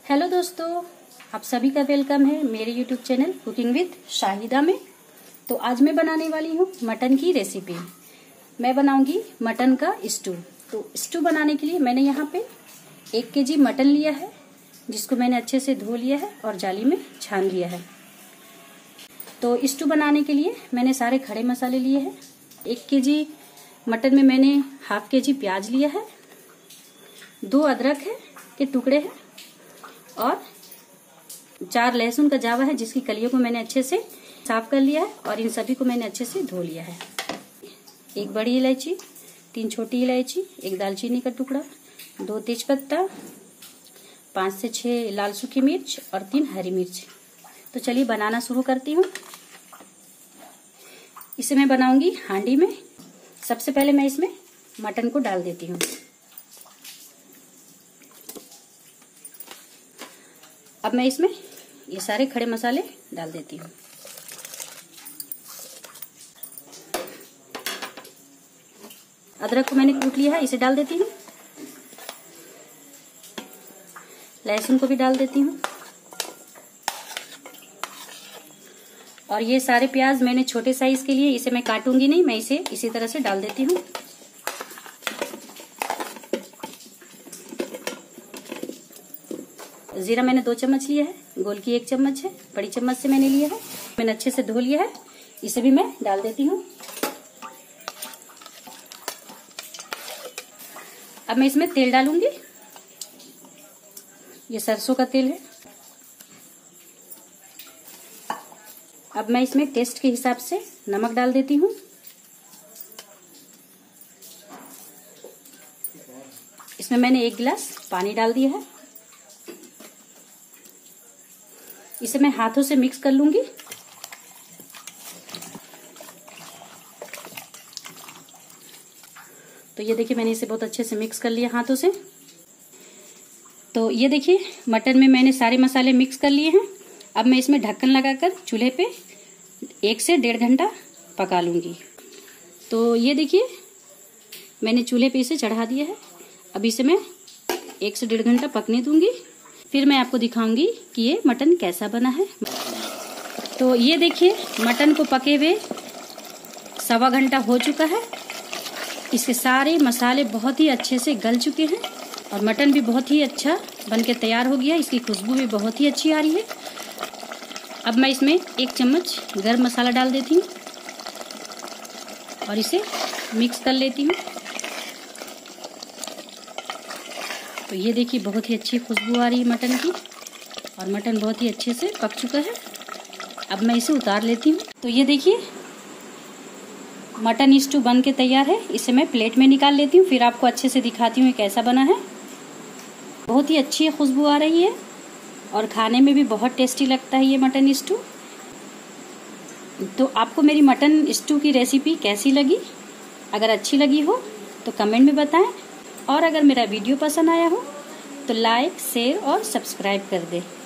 Hello दोस्तों, आप सभी का वेलकम है मेरे YouTube channel cooking with Shahida में। तो आज मैं बनाने वाली हूँ मटन की रेसिपी। मैं बनाऊंगी मटन का स्टू। तो स्टू बनाने के लिए मैंने यहाँ पे 1 केजी मटन लिया है, जिसको मैंने अच्छे से धो लिया है और जाली में छान लिया है। तो स्टू बनाने के लिए मैंने सारे खड़े मसाले लिए हैं। 1 केजी मटन में मैंने ½ केजी प्याज लिया है, 2 अदरक है के टुकड़े हैं और 4 लहसुन का जावा है, जिसकी कलियों को मैंने अच्छे से साफ कर लिया है और इन सभी को मैंने अच्छे से धो लिया है। 1 बड़ी इलायची, 3 छोटी इलायची, 1 दालचीनी का टुकड़ा, 2 तेजपत्ता, 5 से 6 लाल सूखी मिर्च और 3 हरी मिर्च। तो चलिए बनाना शुरू करती हूँ। इसे मैं बनाऊंगी हांडी में। सबसे पहले मैं इसमें मटन को डाल देती हूँ। अब मैं इसमें ये सारे खड़े मसाले डाल देती हूँ। अदरक को मैंने कूट लिया है, इसे डाल देती हूँ। लहसुन को भी डाल देती हूँ और ये सारे प्याज मैंने छोटे साइज के लिए, इसे मैं काटूंगी नहीं, मैं इसे इसी तरह से डाल देती हूँ। जीरा मैंने 2 चम्मच लिया है, गोल की 1 चम्मच है, बड़ी चम्मच से मैंने लिया है। मैंने अच्छे से धो लिया है, इसे भी मैं डाल देती हूँ। अब मैं इसमें तेल डालूंगी। ये सरसों का तेल है। अब मैं इसमें टेस्ट के हिसाब से नमक डाल देती हूँ। इसमें मैंने 1 गिलास पानी डाल दिया है। इसे मैं हाथों से मिक्स कर लूंगी। तो ये देखिए, मैंने इसे बहुत अच्छे से मिक्स कर लिया हाथों से। तो ये देखिए, मटन में मैंने सारे मसाले मिक्स कर लिए हैं। अब मैं इसमें ढक्कन लगाकर चूल्हे पे 1 से 1.5 घंटा पका लूंगी। तो ये देखिए, मैंने चूल्हे पे इसे चढ़ा दिया है। अब इसे मैं 1 से 1.5 घंटा पकने दूंगी। फिर मैं आपको दिखाऊंगी कि ये मटन कैसा बना है। तो ये देखिए, मटन को पके हुए 1.25 घंटा हो चुका है। इसके सारे मसाले बहुत ही अच्छे से गल चुके हैं और मटन भी बहुत ही अच्छा बनके तैयार हो गया। इसकी खुशबू भी बहुत ही अच्छी आ रही है। अब मैं इसमें 1 चम्मच गरम मसाला डाल देती हूँ और इसे मिक्स कर लेती हूँ। तो ये देखिए, बहुत ही अच्छी खुशबू आ रही है मटन की और मटन बहुत ही अच्छे से पक चुका है। अब मैं इसे उतार लेती हूँ। तो ये देखिए, मटन स्टू बन के तैयार है। इसे मैं प्लेट में निकाल लेती हूँ, फिर आपको अच्छे से दिखाती हूँ कैसा बना है। बहुत ही अच्छी खुशबू आ रही है और खाने में भी बहुत टेस्टी लगता है ये मटन स्टू। तो आपको मेरी मटन स्टू की रेसिपी कैसी लगी? अगर अच्छी लगी हो तो कमेंट में बताएं और अगर मेरा वीडियो पसंद आया हो तो लाइक, शेयर और सब्सक्राइब कर दें।